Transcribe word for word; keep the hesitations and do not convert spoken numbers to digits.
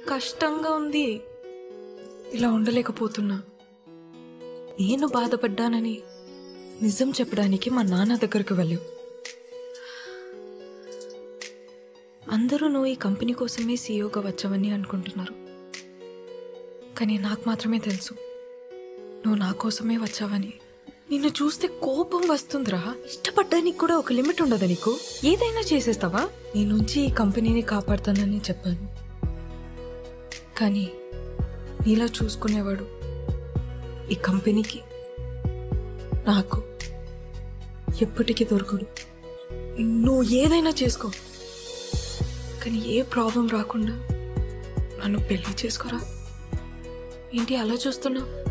కష్టంగా ఉంది. ఇలా ఉండలేకపోతున్నా. నేను బాధపడ్డానని నిజం చెప్పడానికి మా నాన్న దగ్గరకు వెళ్ళావు. అందరూ నువ్వు ఈ కంపెనీ కోసమే సీఈఓగా వచ్చావని అనుకుంటున్నారు. కానీ నాకు మాత్రమే తెలుసు నువ్వు నా కోసమే వచ్చావని. నిన్ను చూస్తే కోపం వస్తుందిరా. ఇష్టపడ్డానికి కూడా ఒక లిమిట్ ఉండదా నీకు? ఏదైనా చేసేస్తావా? నీ నుంచి ఈ కంపెనీని కాపాడుతానని చెప్పాను. కానీ నీలా చూసుకునేవాడు ఈ కంపెనీకి నాకు ఎప్పటికీ దొరకడు. నువ్వు ఏదైనా చేసుకో, కానీ ఏ ప్రాబ్లం రాకుండా నన్ను పెళ్లి చేసుకోరా. ఏంటి అలా చూస్తున్నావు?